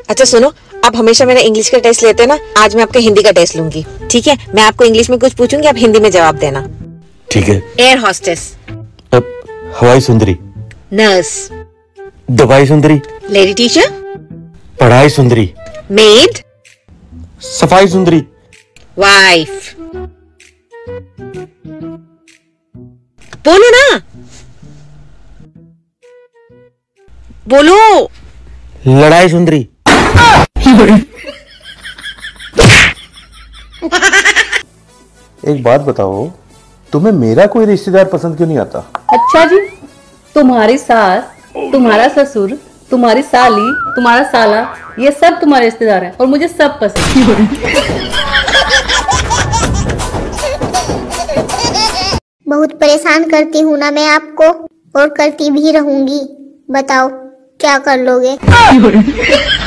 अच्छा सुनो, आप हमेशा मेरा इंग्लिश का टेस्ट लेते हैं ना, आज मैं आपका हिंदी का टेस्ट लूंगी। ठीक है, मैं आपको इंग्लिश में कुछ पूछूंगी, आप हिंदी में जवाब देना। ठीक है। Air hostess. हवाई सुंदरी। नर्स। दवाई सुंदरी। Lady teacher. पढ़ाई सुंदरी। मेड। सफाई सुंदरी। वाइफ। बोलो ना, बोलो। लड़ाई सुंदरी। एक बात बताओ, तुम्हें मेरा कोई रिश्तेदार पसंद क्यों नहीं आता? अच्छा जी, तुम्हारी सास, तुम्हारा ससुर, तुम्हारी साली, तुम्हारा साला, ये सब तुम्हारे रिश्तेदार हैं और मुझे सब पसंद। बहुत परेशान करती हूँ ना मैं आपको, और करती भी रहूंगी। बताओ क्या कर लोगे?